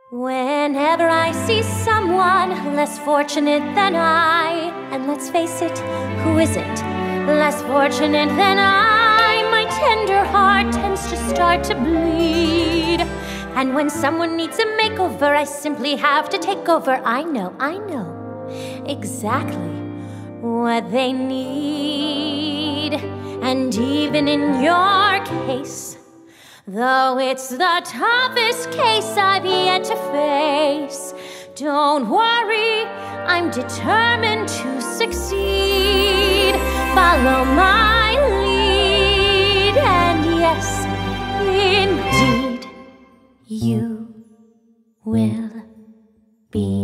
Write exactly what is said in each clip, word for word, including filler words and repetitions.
Whenever I see someone less fortunate than I, and let's face it, who isn't less fortunate than I, my tender heart tends to start to bleed. And when someone needs a makeover, I simply have to take over. I know, I know exactly what they need. And even in your case, though it's the toughest case I've yet to face, don't worry, I'm determined to succeed. Follow my lead, and yes, indeed, you will be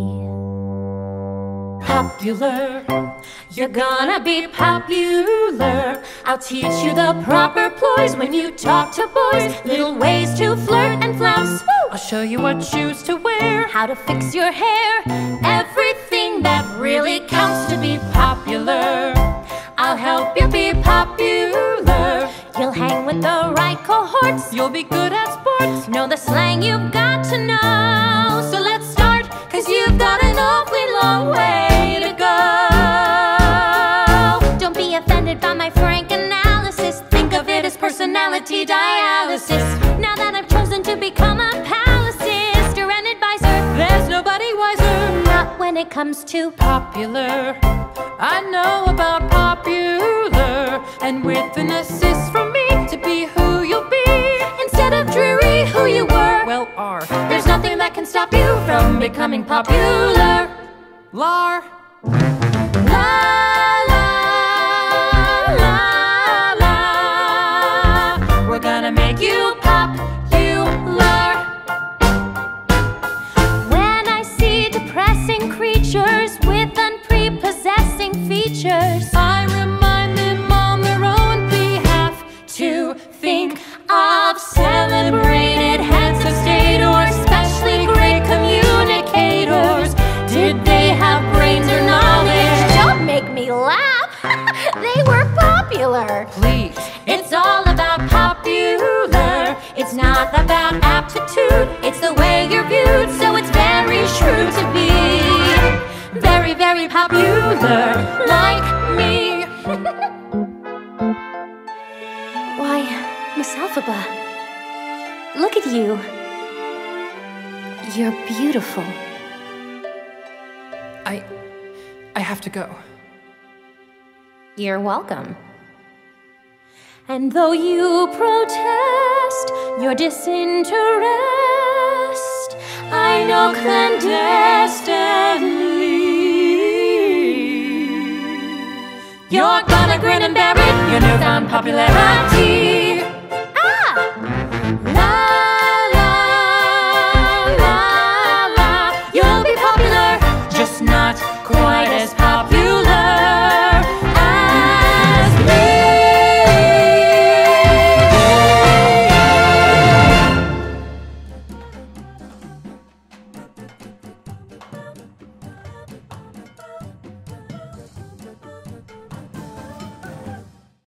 popular. You're gonna be popular. I'll teach you the proper ploys when you talk to boys, little ways to flirt and flounce. Woo! I'll show you what shoes to wear, how to fix your hair, everything that really counts to be popular. I'll help you be popular. You'll hang with the right cohorts. You'll be good at sports. Know the slang you've got to know. So let's start, cause you've got an awfully long way to go. Don't be offended by my frank analysis. Think of it as personality dialysis. Now that I've chosen to become a palancist or an advisor, there's nobody wiser. Not when it comes to popular. I know about popular, and with an assist from me to be who you'll be, instead of dreary who you were, well, are. There's nothing that can stop you from becoming popular. Lar. La la la la. We're gonna make you popular. When I see depressing creatures with unprepossessing features, I remind them on their own behalf to think of celebrated heads of state or especially great communicators. Did they have brains or knowledge? Don't make me laugh. They were popular. Please. It's all about popular. It's not about aptitude. It's the way you're viewed. So it's very true to be very, very popular, like me. Why, Miss Elphaba, look at you. You're beautiful. I... I have to go. You're welcome. And though you protest your disinterest, I know clandestinely you're gonna grin and bear it, your newfound popularity.